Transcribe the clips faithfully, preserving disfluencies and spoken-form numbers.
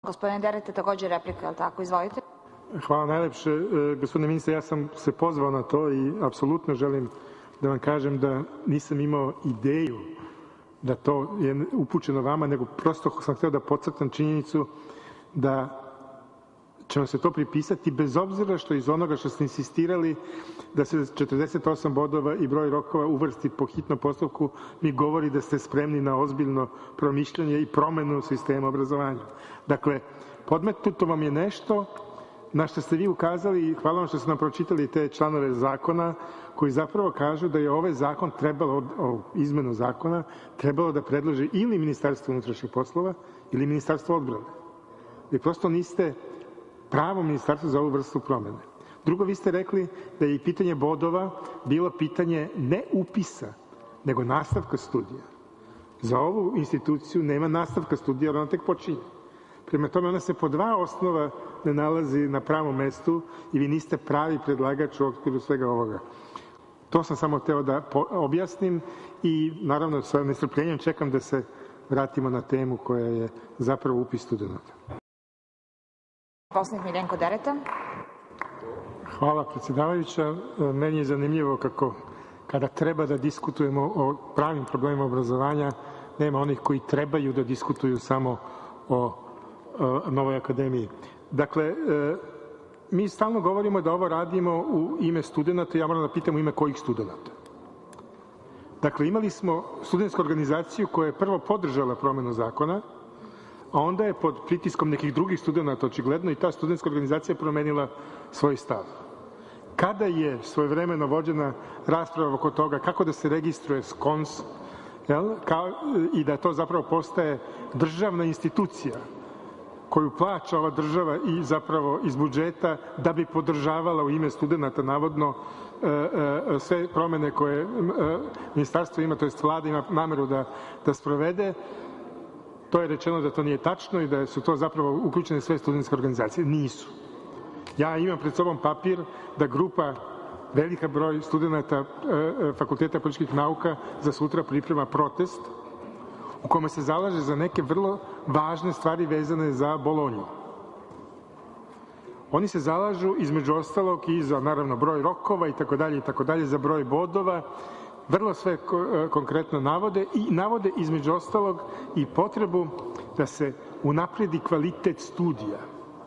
Gospodine Derete, takođe replika, je li tako? Izvolite. Hvala najlepše. Gospodine ministre, ja sam se pozvao na to i apsolutno želim da vam kažem da nisam imao ideju da to je upućeno vama, nego prosto sam hteo da podcrtam činjenicu da ćemo se to pripisati bez obzira što iz onoga što ste insistirali da se četrdeset osam bodova i broj rokova uvrsti po hitnom postupku, mi govori da ste spremni na ozbiljno promišljanje i promenu sistema obrazovanja. Dakle, podmetnuto vam je nešto na što ste vi ukazali i hvala vam što ste nam pročitali te članove zakona koji zapravo kažu da je ovaj zakon trebalo, o izmenu zakona, trebalo da predloži ili Ministarstvo unutrašnjih poslova ili Ministarstvo odbrane. Vi prosto niste pravo ministarstvo za ovu vrstu promene. Drugo, vi ste rekli da je i pitanje bodova bilo pitanje ne upisa, nego nastavka studija. Za ovu instituciju nema nastavka studija, jer ona tek počinje. Prema tome, ona se po dva osnova ne nalazi na pravom mestu i vi niste pravi predlagač u okviru svega ovoga. To sam samo hteo da objasnim i naravno sa nestrpljenjem čekam da se vratimo na temu koja je zapravo upis studenta. Poslanik Miljenko Dereta. Hvala, predsjedavajuća. Meni je zanimljivo kako kada treba da diskutujemo o pravim problemima obrazovanja, nema onih koji trebaju da diskutuju samo o Novoj akademiji. Dakle, mi stalno govorimo da ovo radimo u ime studenta, ja moram da pitam u ime kojih studenta. Dakle, imali smo studentsku organizaciju koja je prvo podržala promenu zakona, a onda je pod pritiskom nekih drugih studenta očigledno i ta studentska organizacija promenila svoj stav. Kada je svojevremeno vođena rasprava oko toga kako da se registruje skons i da to zapravo postaje državna institucija koju plaća ova država i zapravo iz budžeta da bi podržavala u ime studenta navodno sve promene koje ministarstvo ima, to jest vlada ima nameru da sprovede, to je rečeno da to nije tačno i da su to zapravo uključene sve studentske organizacije. Nisu. Ja imam pred sobom papir da grupa, velika broj studenta Fakulteta političkih nauka za sutra priprema protest u kome se zalaže za neke vrlo važne stvari vezane za Bolonju. Oni se zalažu između ostalog i za naravno broj rokova i tako dalje i tako dalje, za broj bodova, vrlo sve konkretno navode i navode između ostalog i potrebu da se unapredi kvalitet studija.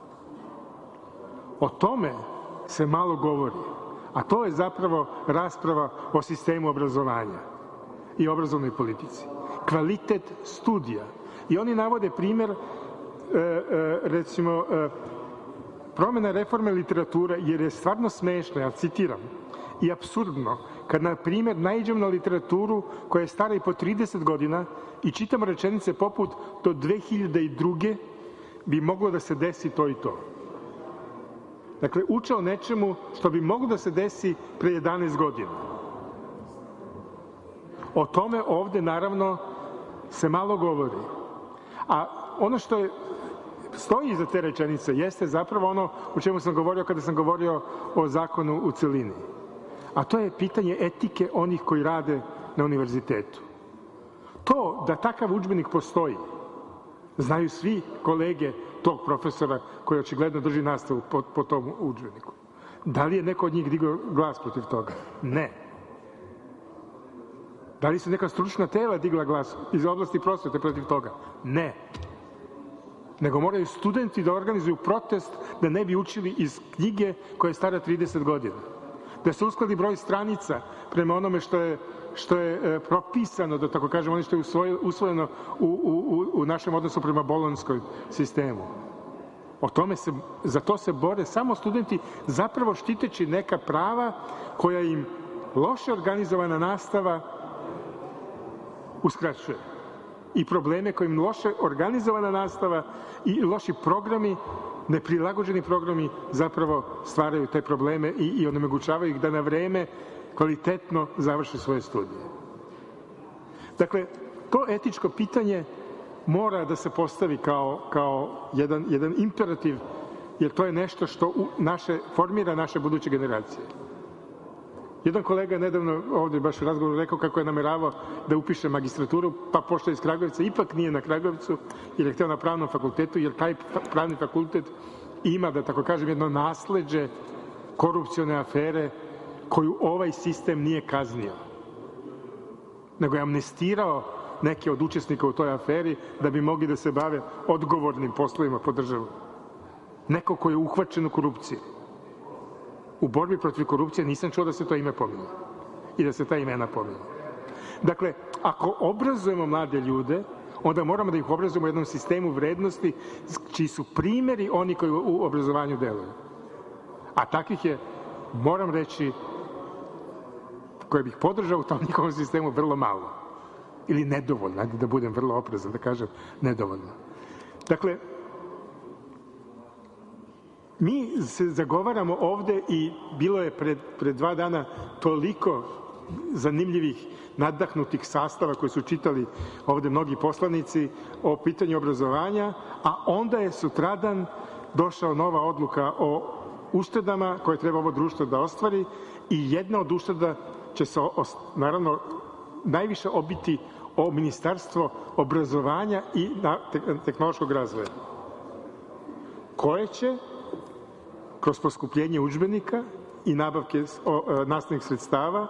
O tome se malo govori, a to je zapravo rasprava o sistemu obrazovanja i obrazovnoj politici. Kvalitet studija. I oni navode primer, recimo, promena reforme literature, jer je stvarno smešno, ja citiram, i apsurdno, kad, na primjer, naiđemo na literaturu koja je stara i po trideset godina i čitamo rečenice poput do dve hiljade druge. bi moglo da se desi to i to. Dakle, uče o nečemu što bi moglo da se desi pre jedanaest godina. O tome ovde, naravno, se malo govori. A ono što je, stoji iza te rečenice jeste zapravo ono o čemu sam govorio kada sam govorio o zakonu u celini. A to je pitanje etike onih koji rade na univerzitetu. To da takav udžbenik postoji, znaju svi kolege tog profesora koji očigledno drži nastavu po, po tom udžbeniku. Da li je neko od njih digao glas protiv toga? Ne. Da li su neka stručna tela digla glas iz oblasti prosvete protiv toga? Ne. Nego moraju studenti da organizuju protest da ne bi učili iz knjige koja je stara trideset godina. Da se uskladi broj stranica prema onome što je, što je propisano, da tako kažemo, ono što je usvojeno u, u, u našem odnosu prema bolonjskom sistemu. O tome se, za to se bore samo studenti, zapravo štiteći neka prava koja im loše organizovana nastava uskraćuje. I probleme koje im loše organizovana nastava i loši programi, neprilagođeni programi zapravo stvaraju te probleme i, i onemogućavaju ih da na vreme kvalitetno završe svoje studije. Dakle, to etičko pitanje mora da se postavi kao, kao jedan, jedan imperativ, jer to je nešto što u naše, formira naše buduće generacije. Jedan kolega je nedavno ovde baš u razgovoru rekao kako je nameravao da upiše magistraturu, pa pošto je iz Kragujevca, ipak nije na Kragujevcu, jer je hteo na pravnom fakultetu, jer taj pravni fakultet ima, da tako kažem, jedno nasleđe korupcione afere koju ovaj sistem nije kaznio, nego je amnestirao neke od učesnika u toj aferi da bi mogli da se bave odgovornim poslovima po državu. Neko ko je uhvaćen u korupciji. U borbi protiv korupcije nisam čuo da se to ime pominje i da se ta imena pominje. Dakle, ako obrazujemo mlade ljude, onda moramo da ih obrazujemo u jednom sistemu vrednosti čiji su primeri oni koji u obrazovanju deluju. A takvih je, moram reći, koje bih podržao u tom njihovom sistemu vrlo malo. Ili nedovoljno, da budem vrlo oprezan, da kažem nedovoljno. Dakle, mi se zagovaramo ovde i bilo je pred, pred dva dana toliko zanimljivih, nadahnutih sastava koji su čitali ovde mnogi poslanici o pitanju obrazovanja, a onda je sutradan došao nova odluka o uštedama koje treba ovo društvo da ostvari i jedna od ušteda će se, naravno, najviše obiti o Ministarstvo obrazovanja i tehnološkog razvoja, koje će kroz poskupljenje udžbenika i nabavke nastavnih sredstava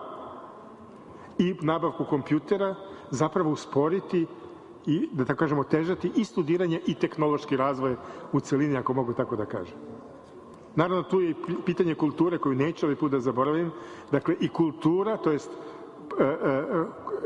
i nabavku kompjutera zapravo usporiti i, da tako kažemo, otežati i studiranje i tehnološki razvoj u celini, ako mogu tako da kažem. Naravno, tu je i pitanje kulture koju neću ovaj put da zaboravim. Dakle, i kultura, to jest e, e,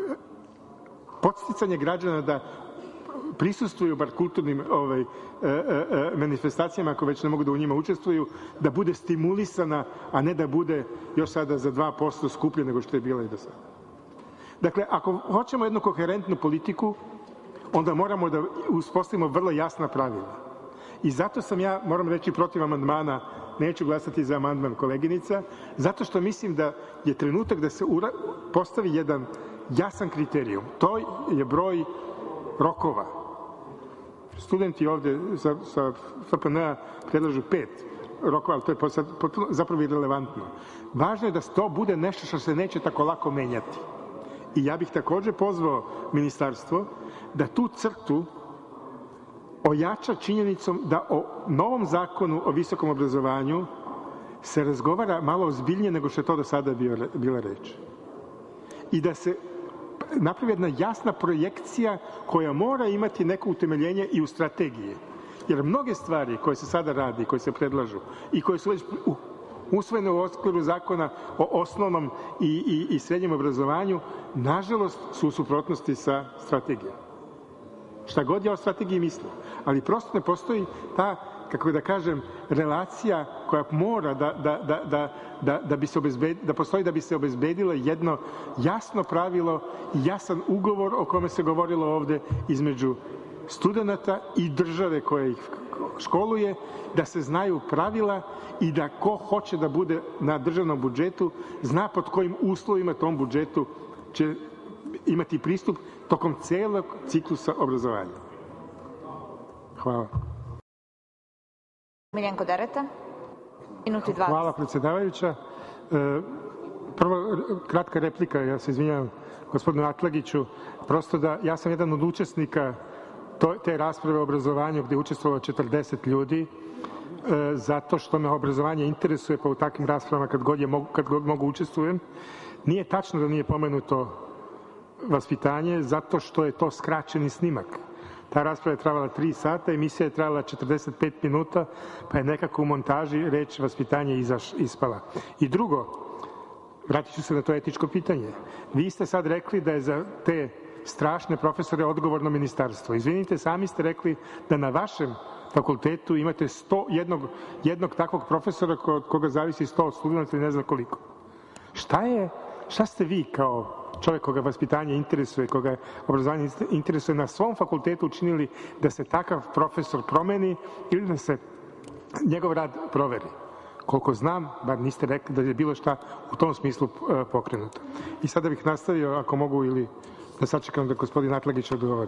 podsticanje građana da prisustvuju bar kulturnim ovaj, e, e, manifestacijama, ako već ne mogu da u njima učestvuju, da bude stimulisana, a ne da bude još sada za dva posto skuplje nego što je bila i do sada. Dakle, ako hoćemo jednu koherentnu politiku, onda moramo da uspostavimo vrlo jasna pravila. I zato sam ja, moram reći, protiv amandmana, neću glasati za amandman koleginica, zato što mislim da je trenutak da se ura, postavi jedan jasan kriterijum. To je broj rokova. Studenti ovde sa, sa F P N-a predlažu pet rokova, ali to je sad zapravo irelevantno. Važno je da to bude nešto što se neće tako lako menjati. I ja bih takođe pozvao ministarstvo da tu crtu ojača činjenicom da o novom zakonu o visokom obrazovanju se razgovara malo ozbiljnije nego što je to do sada bila reč. I da se napravi jedna jasna projekcija koja mora imati neko utemeljenje i u strategiji. Jer mnoge stvari koje se sada radi, koje se predlažu i koje su već usvojene u okviru zakona o osnovnom i, i, i srednjem obrazovanju, nažalost su u suprotnosti sa strategijom. Šta god ja o strategiji mislim, ali prosto ne postoji ta, kako da kažem, relacija koja mora da, da, da, da, da, da, bi se obezbed, da postoji da bi se obezbedilo jedno jasno pravilo i jasan ugovor o kome se govorilo ovde između studenta i države koja ih školuje, da se znaju pravila i da ko hoće da bude na državnom budžetu zna pod kojim uslovima tom budžetu će imati pristup tokom celog ciklusa obrazovanja. Hvala. Miljenko Dereta, minut i dvadeset. Hvala, predsedavajuća. Prvo, kratka replika, ja se izvinjavam gospodinu Atlagiću, prosto da ja sam jedan od učesnika te rasprave o obrazovanju gde je učestvovalo četrdeset ljudi, zato što me obrazovanje interesuje, pa u takvim raspravama kad god, je, kad god mogu učestvujem. Nije tačno da nije pomenuto vaspitanje, zato što je to skraćeni snimak. Ta rasprava je travala tri sata, emisija je trajala četrdeset pet minuta, pa je nekako u montaži reč vaspitanje izaš, ispala. I drugo, vratit ću se na to etičko pitanje. Vi ste sad rekli da je za te strašne profesore odgovorno ministarstvo. Izvinite, sami ste rekli da na vašem fakultetu imate sto, jednog, jednog takvog profesora od koga zavisi sto od studenta i ne znam koliko. Šta je, šta ste vi kao čovjek koga vaspitanje interesuje, koga obrazovanje interesuje, na svom fakultetu učinili da se takav profesor promeni ili da se njegov rad proveri? Koliko znam, bar niste rekli da je bilo šta u tom smislu pokrenuto. I sada bih nastavio, ako mogu, ili da sačekam da gospodin Atlagić odgovori.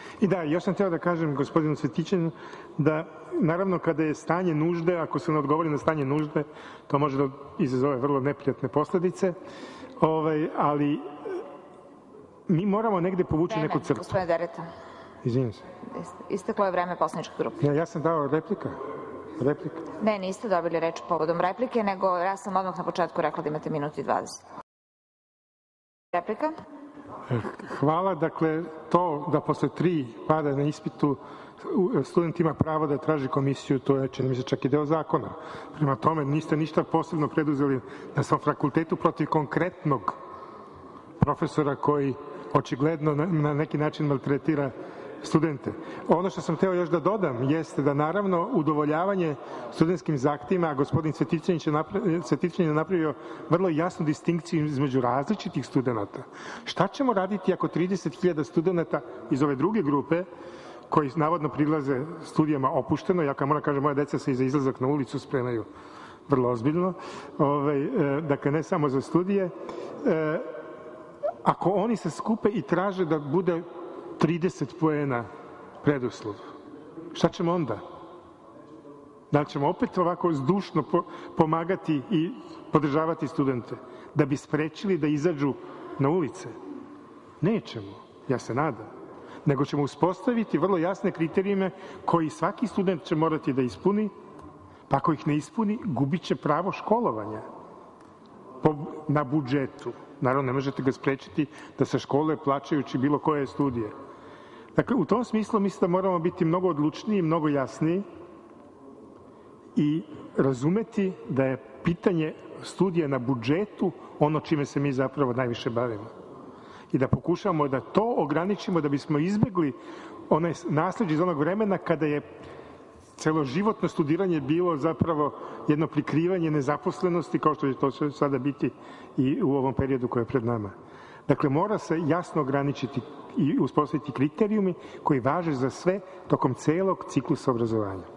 I da, još sam hteo da kažem gospodinu Cvetićanu da naravno kada je stanje nužde, ako se ne odgovori na stanje nužde, to može da izazove vrlo neprijatne posledice, ovaj, ali mi moramo negde povući neku crtu. Gospodine Dereta. Izvinjam se. Isteklo je vreme poslaničke grupe. Ja, ja sam dao replika. Replika. Ne, niste dobili reč povodom replike, nego ja sam odmah na početku rekla da imate minut i dvadeset. Replika? Hvala. Dakle, to da posle tri pada na ispitu student ima pravo da traži komisiju, to je, čini mi se, čak i deo zakona. Prema tome, niste ništa posebno preduzeli na svom fakultetu protiv konkretnog profesora koji očigledno na neki način maltretira studente. Ono što sam hteo još da dodam jeste da naravno udovoljavanje studentskim zahtevima, a gospodin Cvetićanin je napravio vrlo jasnu distinkciju između različitih studenta. Šta ćemo raditi ako trideset hiljada studenta iz ove druge grupe koji navodno prilaze studijama opušteno, ja kao moram kažem, moja deca se i za izlazak na ulicu spremaju vrlo ozbiljno, ovaj, dakle ne samo za studije, ako oni se skupe i traže da bude trideset poena preduslov, šta ćemo onda? Da li ćemo opet ovako zdušno pomagati i podržavati studente da bi sprečili da izađu na ulice? Nećemo, ja se nadam. Nego ćemo uspostaviti vrlo jasne kriterijume koji svaki student će morati da ispuni, pa ako ih ne ispuni, gubit će pravo školovanja na budžetu. Naravno, ne možete ga sprečiti da se škole plaćajući bilo koje studije. Dakle, u tom smislu mislim da moramo biti mnogo odlučniji, mnogo jasniji i razumeti da je pitanje studija na budžetu ono čime se mi zapravo najviše bavimo. I da pokušamo da to ograničimo da bismo izbegli onaj nasleđe iz onog vremena kada je celoživotno studiranje bilo zapravo jedno prikrivanje nezaposlenosti, kao što će to sada biti i u ovom periodu koji je pred nama. Dakle, mora se jasno ograničiti i uspostaviti kriterijumi koji važe za sve tokom celog ciklusa obrazovanja.